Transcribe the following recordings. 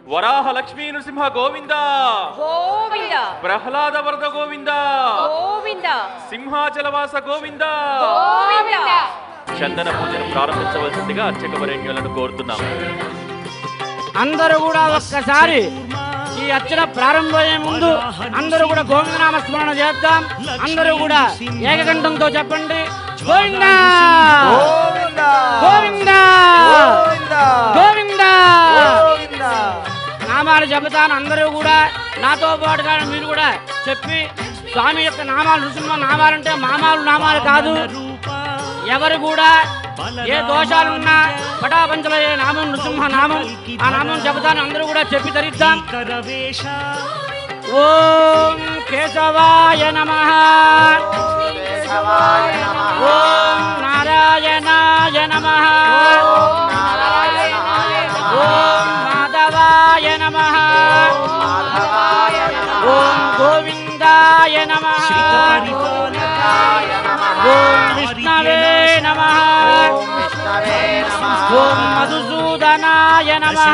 వరాహ లక్ష్మీ నృసింహ గోవింద గోవింద, ప్రహ్లాద వరద గోవింద గోవింద, సింహాచలవాస గోవింద గోవింద. చందన పూజను ప్రారంభించవలసిందిగా అర్చక వరేణ్యులను కోరుతున్నాం. అందరూ కూడా ఒక్కసారి ఈ అర్చన ప్రారంభమయ్యే ముందు అందరూ కూడా గోవిందనామ స్మరణ చేద్దాం. అందరూ కూడా ఏకకంఠంతో చెప్పండి, గోవింద గోవింద గోవింద. నామాలు చెబుతాను, అందరూ కూడా నాతో పాటుగా మీరు కూడా చెప్పి స్వామి యొక్క నామాలు, నృసింహ నామాలంటే నామాలు కాదు. ఎవరు కూడా ఏ దోషాలున్నా పటాపంచలో ఏ నామం నృసింహ నామం, ఆ నామం చెబుతాను, అందరూ కూడా చెప్పి ధరిద్దాం. ఓం కేశవాయ నమః, ఓం నారాయణాయ నమః, ఓం మాధవాయ నమః, ఓం గోవిందాయ నమః, ఓం విష్ణవే నమః, ఓం మధుసూదనాయ నమః,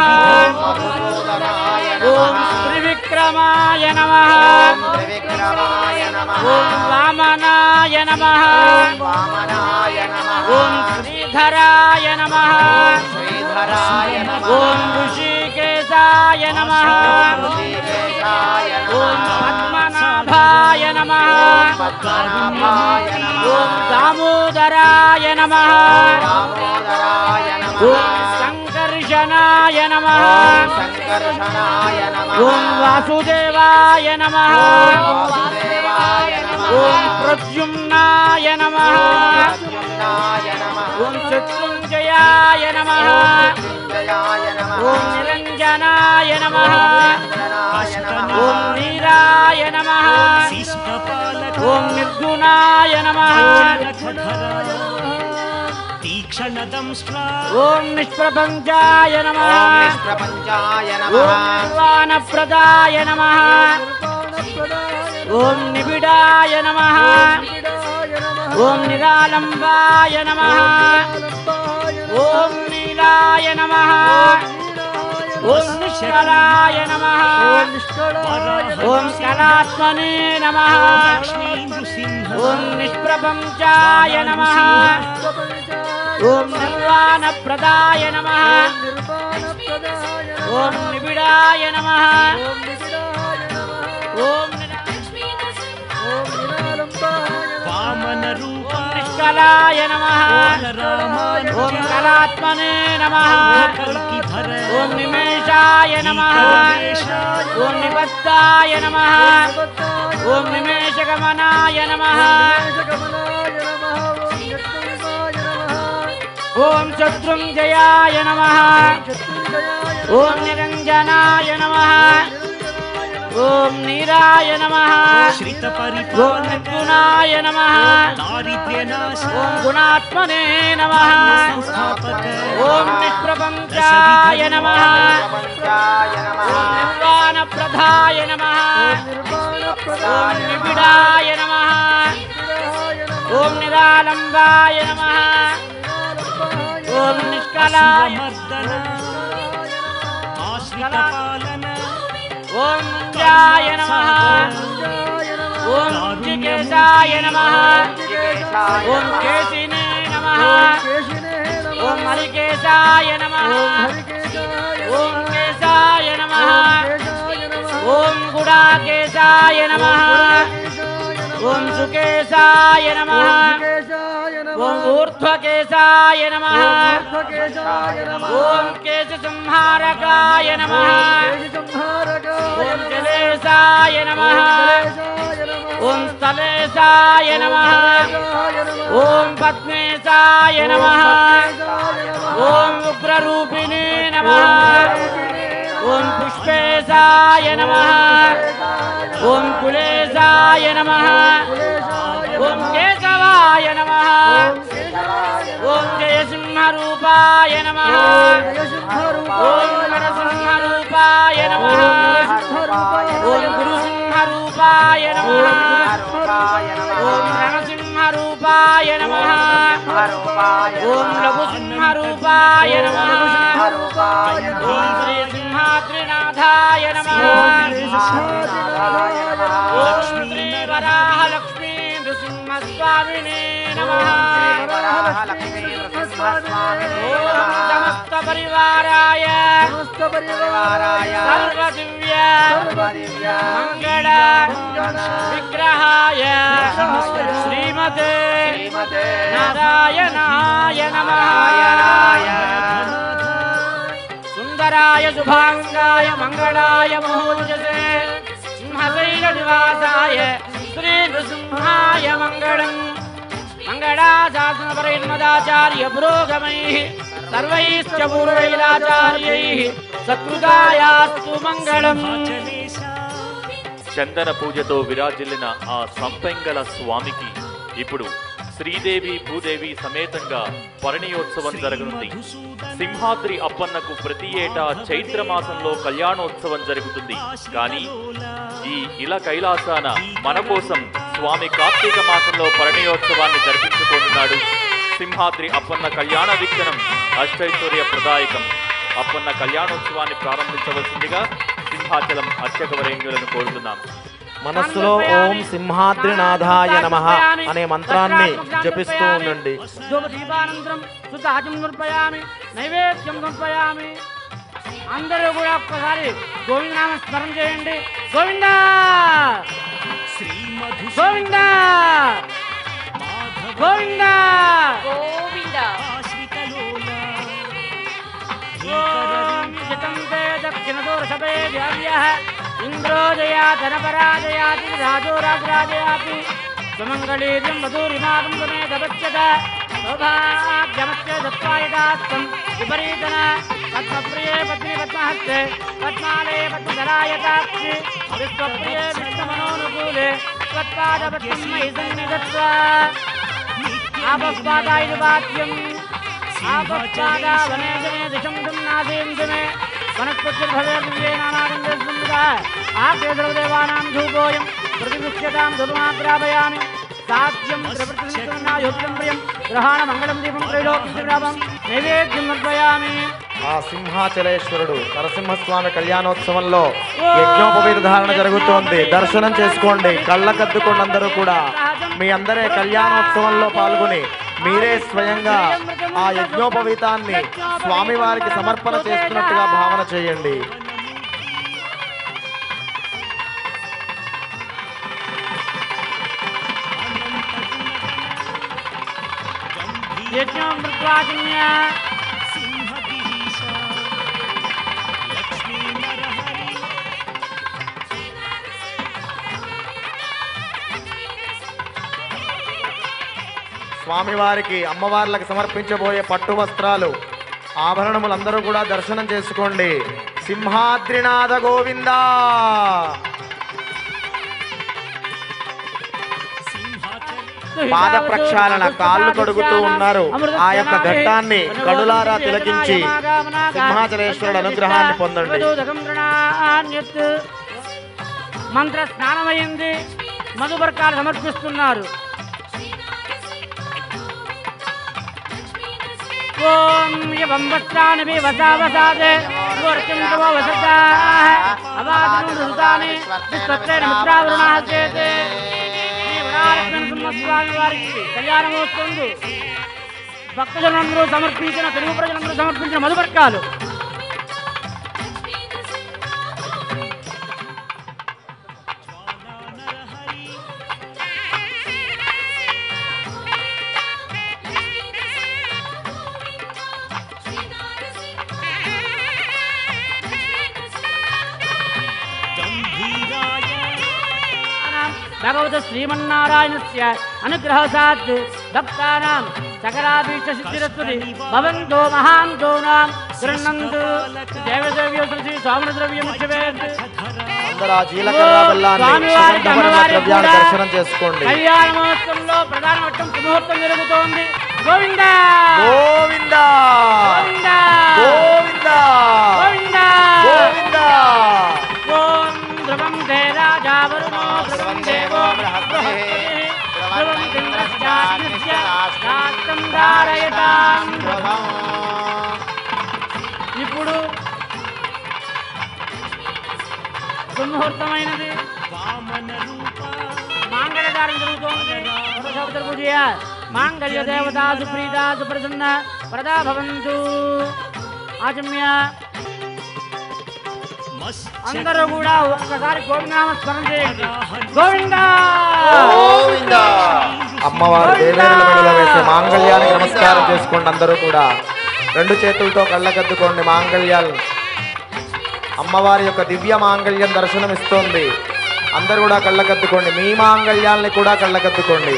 ఓం త్రివిక్రమాయ నమః, ఓం వామనాయ నమః, ఓం శ్రీధరాయ నమః, ఓం ఋషికేశాయ నమః, ఓం పద్మనాభాయ నమః, ఓం దామోదరాయ నమః, ఓం సంకర్షణాయ నమః, ఓం వాసుదేవాయ నమః, ఓం ప్రద్యుమ్నాయ నమః, ఓం శత్రుంజయాయ నమః, ఓం నిరంజనాయ నమః, ఓం నీరాయ నమః, ఓం నిర్గుణాయ నమః, ఓం నిష్ప్రపంచాయ నమః, ఓం నిర్వాణప్రదాయ నమః, ఓం నిబిడాయ నమః, ఓం నిరాలంబాయ నమః, ఓం నీలాయ నమః, ఓం నిష్కలాయ నమః, ఓం కళాత్మనే నమః, ఓం నిష్ప్రపంచాయ నమః, ఓం నిర్వాణప్రదాయ నమః, ఓం నిబిడాయ నమః, ఓం నిష్కలాయ నమః, ఓం కళాత్మనే నమః, ఓం నిమేషాయ నమః, ఓం నిబద్ధాయ నమః, ఓం నిమేషగమనాయ నమః, ఓం శత్రుంజయాయ నమః, ఓం నిరంజనాయ నమః, ఓం నీరాయ నమః, ఓం నిర్గుణాయ నమః, ఓం గుణాత్మనే నమః, ఓం నిష్ప్రపంచాయ నమః, ఓం నిర్వాణప్రదాయ నమః, ఓం నిబిడాయ నమః, ఓం నిరాలంబాయ నమః, ఓం నిష్కలాయ ఓం ముంజాయ నమః, ఓం ఋషికేశాయ నమః, ఓం కేశినే నమః, ఓం హరికేశాయ నమః, ఓం కేశాయ నమః, ఓం గుడాకేశాయ నమః, ఓం సుకేశాయ నమః, ఓం ఊర్ధ్వకేశాయ నమః, ఓం కేశసంహారకాయ నమః, ఓం జలేశాయ నమః, ఓం స్థలేశాయ నమః, ఓం పద్మేశాయ నమః, ఓం ఉగ్రరూపిణే నమః, ఓం పుష్పేశాయ నమః, ఓం కులేశాయ నమః, ఓం కేశవాయ నమః, ఓం జయసింహరూపాయ నమః, ఓం నరసింహరూపాయ నమః, ఓం గురుసింహరూపాయ నమః, ఓం నరసింహరూపాయ నమః, ఓం లఘుసింహరూపాయ నమః, ఓం శ్రీ సింహాద్రినాథ శ్రీనాథాయ నమః. ఓం శ్రీ వరాహలక్ష్మీ నృసింహస్వామినే నమః. ఓం సమస్త పరివారాయ సర్వదివ్య మంగళ విగ్రహాయ శ్రీమతే నారాయణాయ నమః. సుందరాయ శుభాంగాయ మంగళాయ మహోజసే సింహశైల నివాసాయ శ్రీ నృసింహాయ మంగళం. మంగళాశాసనపరైర్మదాచార్య పురోగమైః సర్వైశ్చ పూర్వైరాచార్యైః సత్కృతాయాస్తు మంగళం. చందన పూజతో విరాజిల్లిన ఆ సంపెంగళ స్వామికి ఇప్పుడు శ్రీదేవి భూదేవి సమేతంగా పరిణయోత్సవం జరగనుంది. సింహాద్రి అప్పన్నకు ప్రతి ఏటా చైత్రమాసంలో కళ్యాణోత్సవం జరుగుతుంది. కానీ ఈ ఇల కైలాసాన మన కోసం స్వామి కార్తీక మాసంలో పరిణయోత్సవాన్ని జరిపించుకోనున్నాడు. సింహాద్రి అప్పన్న కళ్యాణ వీక్షణం అష్టైశ్వర్య ప్రదాయకం. అప్పన్న కళ్యాణోత్సవాన్ని ప్రారంభించవలసిందిగా సింహాచలం అర్చకవరేణ్యులను కోరుతున్నాం. మనస్సులో ఓం సింహాద్రినాథాయ నమః అనే మంత్రాన్ని జపిస్తూ ఉండండి. నైవేద్యం సమర్పయామి. అందరూ కూడా ఒక్కసారి గోవిందనామ స్మరణ చేయండి. గోవింద గోవింద గోవింద గోవింద దక్షిణదోర్షభే వ్యావ్యః ఇంద్రోజయాధనపరాజయాతి రాజో రాజరాజయాతి సుమంగళీర్యం మధురిమాగం సమేతవచ్యత సౌభాగ్యమస్య దత్వాయదాస్తం విపరీతన పద్మప్రియే పద్మి పద్మహస్తే పద్మాలే పద్మధరాయతాక్షి విశ్వప్రియే విష్ణుమనోనుకూలే త్వత్పాదపద్మం మయి సన్నిధత్వా ఆపస్పాదాయ వాక్యం ఆపస్పాదా వనే జనే దిశం దుమ్నాసేం జమే వనస్పతిర్భవేర్దివ్యేనానాగంధస్సుందర ఆకేశవదేవానాం ధూపోయం ప్రతిదృశ్యతాం ధనుమాగ్రాపయామి. సాధ్యం ప్రవృత్తిం ప్రియం గ్రహాణ మంగళం దీపం త్రైలోక్యం నైవేద్యం సమర్పయామి. ఆ సింహాచలేశ్వరుడు నరసింహస్వామి కళ్యాణోత్సవంలో యజ్ఞోపవీత ధారణ జరుగుతోంది. దర్శనం చేసుకోండి, కళ్ళకద్దుకోండి. అందరూ కూడా మీ అందరే కళ్యాణోత్సవంలో పాల్గొని మీరే స్వయంగా ఆ యజ్ఞోపవీతాన్ని స్వామివారికి సమర్పణ చేస్తున్నట్టుగా భావన చేయండి. స్వామివారికి అమ్మవార్లకు సమర్పించబోయే పట్టు వస్త్రాలు ఆభరణములందరూ కూడా దర్శనం చేసుకోండి. సింహాద్రినాథ గోవింద. పాద ప్రక్షాళన, కాళ్ళు కడుగుతూ ఉన్నారు. ఆ యొక్క ఘట్టాన్ని కడులారా తిలకించి సింహాచలేశ్వరుడు అనుగ్రహాన్ని పొందండి. మంత్ర స్నానమైంది, మధుబర్కాలు సమర్పిస్తున్నారు. ఓం యం వస్త్రాని వసావసాదే గోర్చం తవ వసతాః అవాదం రుతాని విశ్వత్రేణ మిత్రావరుణాః చేతే. ఈ వరాలక్ష్మణ స్వామి వారికి కళ్యాణమోత్సవం భక్తులందరూ సమర్పించిన, తెలుగు ప్రజలందరూ సమర్పించిన మధుబర్కాలు. భగవత శ్రీమన్నారాయణస్య అనుగ్రహసాత్ భక్తానాం సకలాభీష్ట సిద్ధిరస్తుది భవంతో మహాంతో నాం గృహ్ణంతు. దేవదేవ్యో శ్రీ స్వామి ద్రవ్యముచ్యవేత్. దర్శనం చేసుకోండి. కళ్యాణ మహోత్సవంలో ప్రధాన వట్టం ముహూర్తం జరుగుతోంది. గోవింద గోవింద గోవింద గోవింద గోవింద గోవింద. ఓం ధ్రువం దే రాజా వరుణో ధ్రువం దేవో బృహస్పతిః ధ్రువం చంద్రశ్చాగ్నిశ్చ రాష్ట్రం ధారయతాం ధ్రువం. ఇప్పుడు సుముహూర్తమైనది. మాంగళ్యదారం జరుగుతోంది. పూజ మాంగళ్య దేవత సుప్రీత సుప్రసన్న ప్రదా భవంతు. ఆచమ్య అందరూ కూడా ఒక్కసారి గోవిందనామ స్మరణ చేయండి. గోవింద గోవింద. అమ్మవారు దేవేరుల మెడలో వేసే మాంగళ్యానికి నమస్కారం చేసుకోండి. అందరూ కూడా 2 చేతులతో కళ్ళకద్దుకోండి. మాంగళ్యాలు అమ్మవారి యొక్క దివ్య మాంగళ్యం దర్శనం ఇస్తోంది. అందరూ కూడా కళ్ళకద్దుకోండి. మీ మాంగళ్యాల్ని కూడా కళ్ళకద్దుకోండి.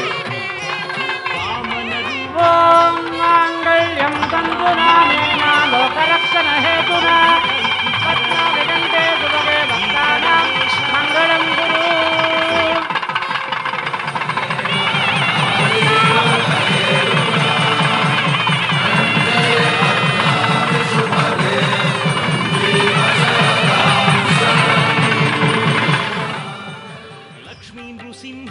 ఓం మాంగళ్యం తంతునా నేనా లోకరక్షణ హేతునా పద్మావిదంతే సుభగే భక్తానాం మంగళం గురు. లక్ష్మీ నృసింహ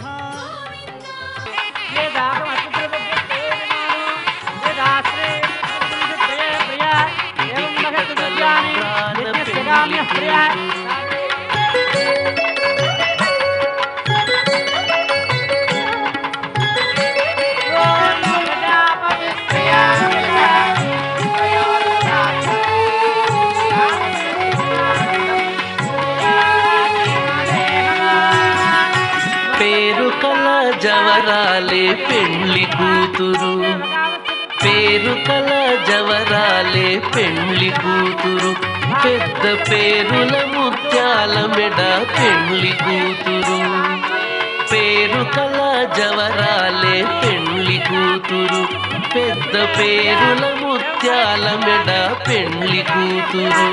పేరు కల జవరాలే పెండ్లి కూతురు, పేరు కల జవరాలే పెండ్లి కూతురు, పెద్ద పేరుల ముత్యాల మెడ పెండ్లి కూతురు. పేరు కల జవరాలే పెండ్లి కూతురు, పెద్ద పేరుల ముత్యాల మెడ పెండ్లి కూతురు.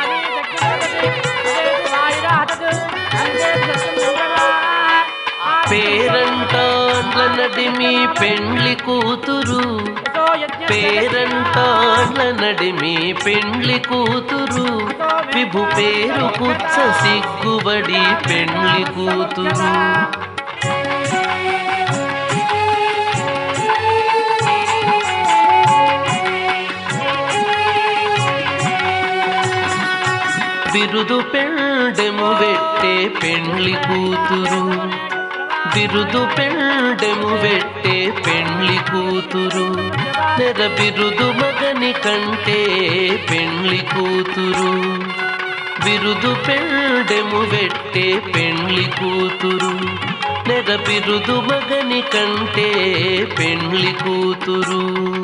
పేరంటాండ్ల నడిమి పెండ్లి కూతురు, పేరంటాండ్ల నడిమి పెండ్లి కూతురు, విభు పేరు కుచ్చ సిగ్గుబడి పెండ్లి కూతురు. బిరుదు పెండెము వెట్టే పెండ్లి కూతురు, బిరుదు పెండెము వెట్టే పెండ్లి కూతురు, నెర బిరుదు మగని కంటే పెండ్లి కూతురు. బిరుదు పెండెము వెట్టే పెండ్లి కూతురు, నెర బిరుదు మగని కంటే పెండ్లి కూతురు.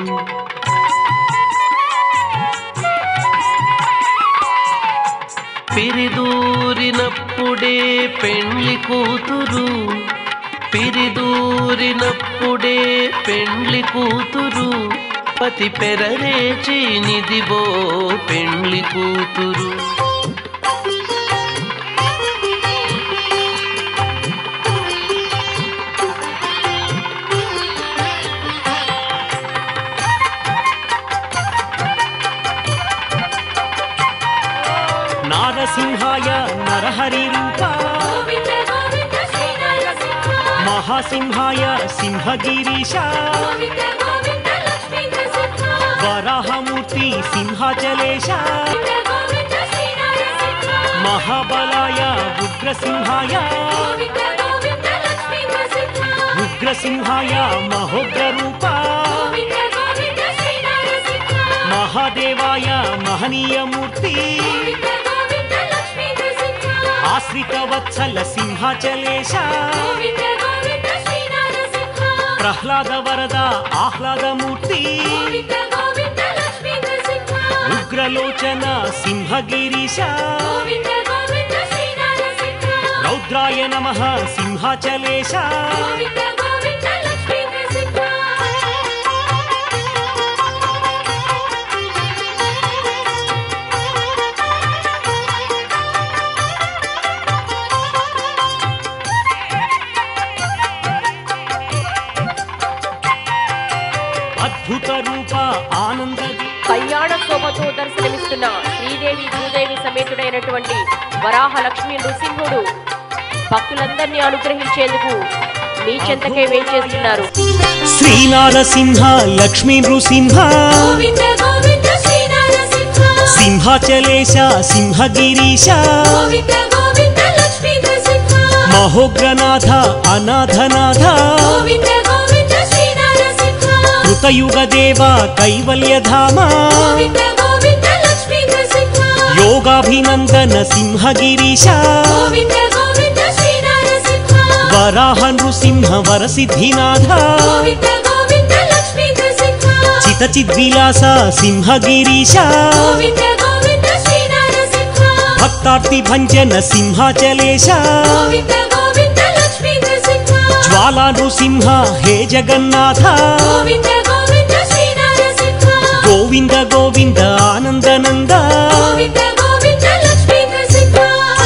పిరిదూరినప్పుడే పెండ్లి కూతురు, పిరిదూరినప్పుడే పెండ్లి కూతురు, పతి పెరరేచి నిదివో పెండ్లి కూతురు. నారసింహాయ నరహరి రూప, మహాసింహాయ సింహగిరీశ, వరాహమూర్తి సింహాచలేశ, మహాబలాయ ఉగ్రసింహాయ, ఉగ్రసింహాయ మహోగ్ర రూప, మహాదేవాయ మహనీయమూర్తి, ఆశ్రిత వత్సల సింహాచలేశ, ప్రహ్లాద వరద ఆహ్లాదమూర్తి, ఉగ్రలోచన సింహగిరీశ, రౌద్రాయ నమః సింహాచలేశ. అద్భుత రూప ఆనంద కళ్యాణ శోభతో దర్శనమిస్తున్న శ్రీదేవి భూదేవి సమేతుడైనటువంటి వరాహ లక్ష్మీ నృసింహుడు భక్తులందరినీ అనుగ్రహించేందుకు మీ చెంతకే వేంచేస్తున్నారు. శ్రీనారసింహ లక్ష్మీ నృసింహ, సింహాచలేశ సింహగిరీశ, మహోగ్రనాథ అనాథనాథ గోవింద గోవింద శ్రీ నరసింహ కృతయుగదేవ కైవల్యధామ గోవింద గోవింద లక్ష్మీ నరసింహ యోగాభినందన సింహగిరీశ గోవింద గోవింద శ్రీ నరసింహ వరాహ నృసింహ వరసిద్ధినాథ గోవింద గోవింద లక్ష్మీ నరసింహ చితచిద్విలాస సింహగిరీశ గోవింద గోవింద శ్రీ నరసింహ భక్తార్తి భంజన సింహాచలేశ గోవింద గోవింద లక్ష్మీ నరసింహ జ్వాలా నృసింహ హే జగన్నాథ గోవింద గోవింద శ్రీ నరసింహ గోవింద గోవింద ఆనందనంద గోవింద గోవింద లక్ష్మీ నరసింహ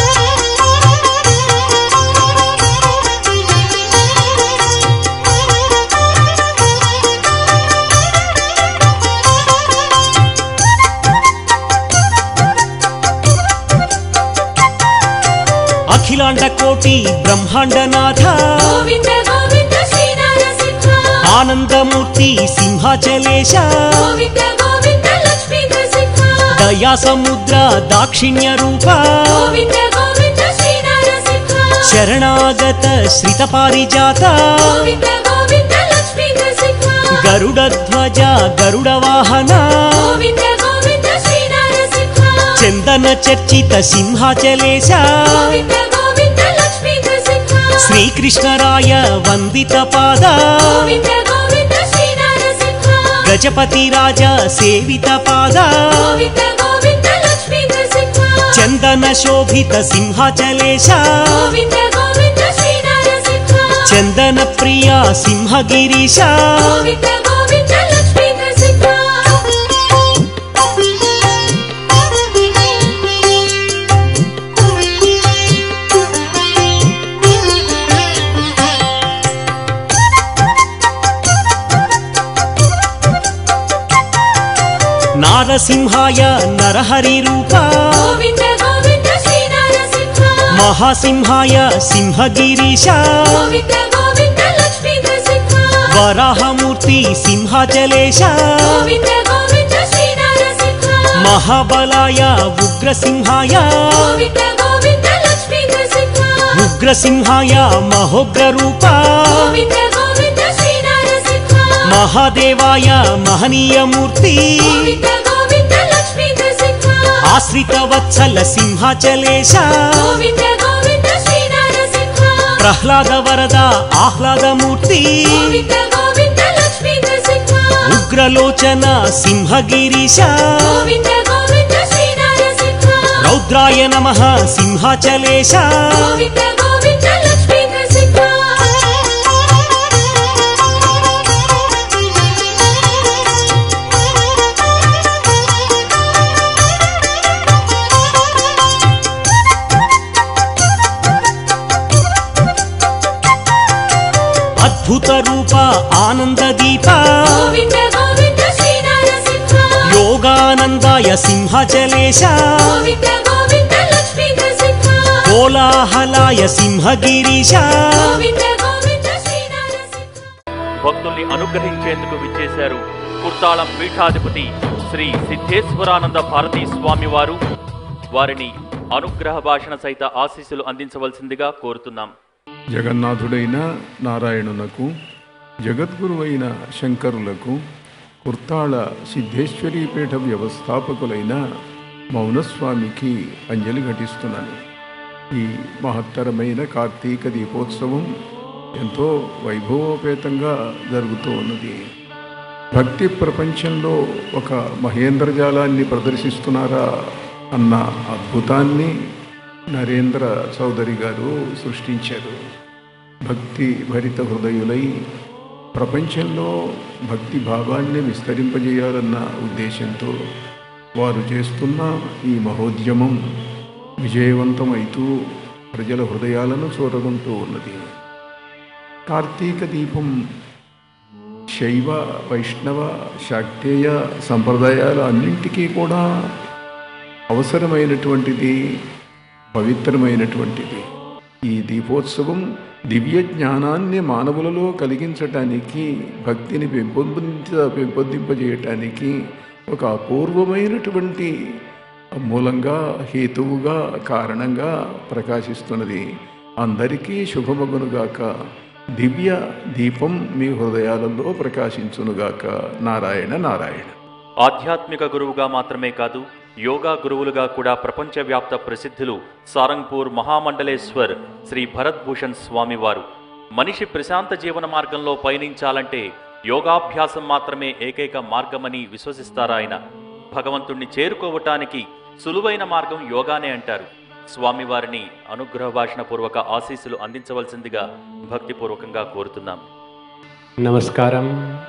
అఖిలాండ కోటి బ్రహ్మాండనాథ గోవింద గోవింద శ్రీ నరసింహ ఆనందమూర్తి సింహాచలేశ గోవింద గోవింద లక్ష్మీ నరసింహ దయా సముద్ర దాక్షిణ్య రూప గోవింద గోవింద శ్రీ నరసింహ శరణాగత శ్రిత పారిజాత గోవింద గోవింద లక్ష్మీ నరసింహ గరుడధ్వజ గరుడ వాహన గోవింద గోవింద శ్రీ నరసింహ చందన చర్చిత సింహాచలేశ గోవింద గోవింద లక్ష్మీ నరసింహ శ్రీకృష్ణరాయ వందిత పాద గోవింద గోవింద శ్రీ నరసింహ గజపతి రాజా సేవిత పాద గోవింద గోవింద లక్ష్మీ నరసింహ చందన శోభిత సింహాచలేశ గోవింద గోవింద శ్రీ నరసింహ చందన ప్రియ సింహగిరీశ గోవింద గోవింద లక్ష్మీ నరసింహ నారసింహాయ నరహరి రూప గోవింద గోవింద శ్రీ నరసింహ మహాసింహాయ సింహగిరీశ గోవింద గోవింద లక్ష్మీ నరసింహ వరాహమూర్తి సింహాచలేశ గోవింద గోవింద శ్రీ నరసింహ మహాబలాయ ఉగ్రసింహాయ గోవింద గోవింద లక్ష్మీ నరసింహ ఉగ్రసింహాయ మహోగ్ర రూప గోవింద గోవింద శ్రీ నరసింహ మహాదేవాయ మహనీయమూర్తి గోవింద గోవింద లక్ష్మీ నరసింహ ఆశ్రిత వత్సల సింహాచలేశ గోవింద గోవింద శ్రీ నరసింహ ప్రహ్లాద వరద ఆహ్లాదమూర్తి గోవింద గోవింద లక్ష్మీ నరసింహ ఉగ్రలోచన సింహగిరీశ గోవింద గోవింద శ్రీ నరసింహ రౌద్రాయ నమః సింహాచలేశ గోవింద గోవింద లక్ష్మీ నరసింహ అద్భుత రూప ఆనంద దీప గోవింద గోవింద శ్రీ నరసింహ యోగానందాయ సింహాచలేశ గోవింద గోవింద లక్ష్మీ నరసింహ కోలాహలాయ సింహగిరీశ గోవింద గోవింద శ్రీ నరసింహ భక్తుల్ని అనుగ్రహించేందుకు విచ్చేశారు కుర్తాళం పీఠాధిపతి శ్రీ సిద్ధేశ్వరానంద భారతీ స్వామి వారు. వారిని అనుగ్రహ భాషణ సహిత ఆశీస్సులు అందించవలసిందిగా కోరుతున్నాం. జగన్నాథుడైన నారాయణునకు, జగద్గురువైన శంకరులకు, కుర్తాళ సిద్ధేశ్వరీపీఠ వ్యవస్థాపకులైన మౌనస్వామికి అంజలి ఘటిస్తున్నాను. ఈ మహత్తరమైన కార్తీక దీపోత్సవం ఎంతో వైభవోపేతంగా జరుగుతూ ఉన్నది. భక్తి ప్రపంచంలో ఒక మహేంద్రజాలాన్ని ప్రదర్శిస్తున్నారా అన్న అద్భుతాన్ని నరేంద్ర చౌదరి గారు సృష్టించారు. భక్తి భరిత హృదయులై ప్రపంచంలో భక్తి భావాన్ని విస్తరింపజేయాలన్న ఉద్దేశంతో వారు చేస్తున్న ఈ మహోద్యమం విజయవంతమైతూ ప్రజల హృదయాలను చూరగొంటూ ఉన్నది. కార్తీక దీపం శైవ, వైష్ణవ, శాక్తేయ సంప్రదాయాల అన్నింటికీ కూడా అవసరమైనటువంటిది, పవిత్రమైనటువంటిది. ఈ దీపోత్సవం దివ్య జ్ఞానాన్ని మానవులలో కలిగించటానికి, భక్తిని పెంపొందింపజేయటానికి ఒక అపూర్వమైనటువంటి మూలంగా, హేతువుగా, కారణంగా ప్రకాశిస్తున్నది. అందరికీ శుభమగునుగాక. దివ్య దీపం మీ హృదయాలలో ప్రకాశించునుగాక. నారాయణ నారాయణ. ఆధ్యాత్మిక గురువుగా మాత్రమే కాదు, యోగా గురువులుగా కూడా ప్రపంచవ్యాప్త ప్రసిద్ధులు సారంగ్పూర్ మహామండలేశ్వర్ శ్రీ భరత్ భూషణ్ స్వామివారు. మనిషి ప్రశాంత జీవన మార్గంలో పయనించాలంటే యోగాభ్యాసం మాత్రమే ఏకైక మార్గమని విశ్వసిస్తారాయన. భగవంతుణ్ణి చేరుకోవటానికి సులువైన మార్గం యోగానే అంటారు. స్వామివారిని అనుగ్రహ భాషణ పూర్వక ఆశీస్సులు అందించవలసిందిగా భక్తిపూర్వకంగా కోరుతున్నాం. Namaskaram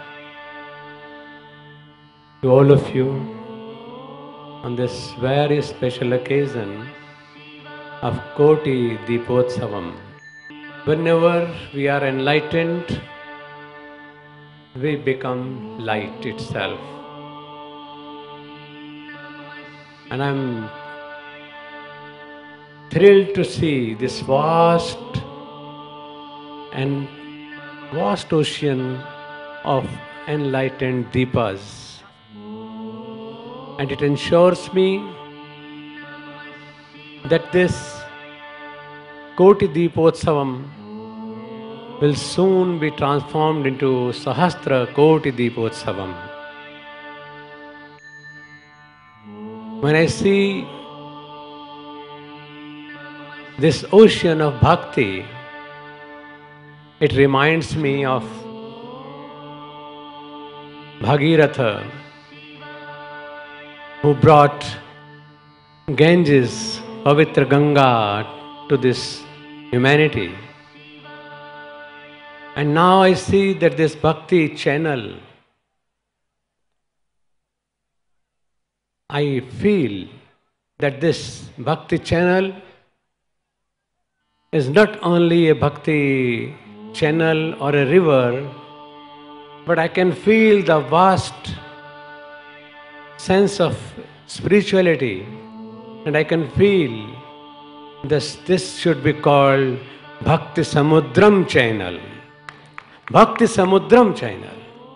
to all of you on this very special occasion of Koti Deepotsavam. Whenever we are enlightened, we become light itself. And I'm thrilled to see this vast ocean of enlightened deepas, and it ensures me that this Koti Deepotsavam will soon be transformed into Sahasra Koti Deepotsavam. When I see this ocean of bhakti, it reminds me of Bhagiratha, who brought Ganges, Pavitra Ganga, to this humanity. And now I see that this bhakti channel, I feel that this bhakti channel is not only a bhakti channel or a river, but I can feel the vast sense of spirituality, and I can feel this should be called Bhakti Samudram channel. Bhakti Samudram channel.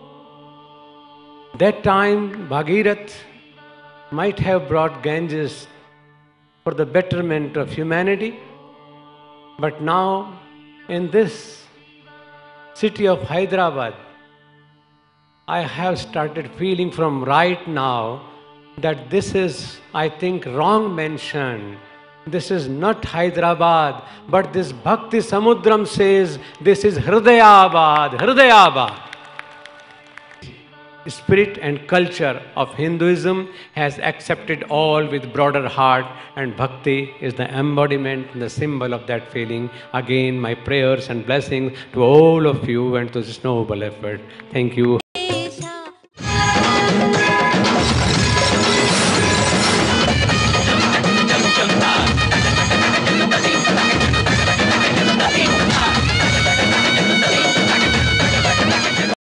That time Bhagirath might have brought Ganges for the betterment of humanity, but now in this city of Hyderabad, I have started feeling from right now that this is, I think, wrong mentioned. This is not Hyderabad, but this Bhakti Samudram says this is Hridayabad, Hridayabad. Spirit and culture of Hinduism has accepted all with broader heart, and Bhakti is the embodiment and the symbol of that feeling. Again, my prayers and blessings to all of you and to this noble effort. Thank you.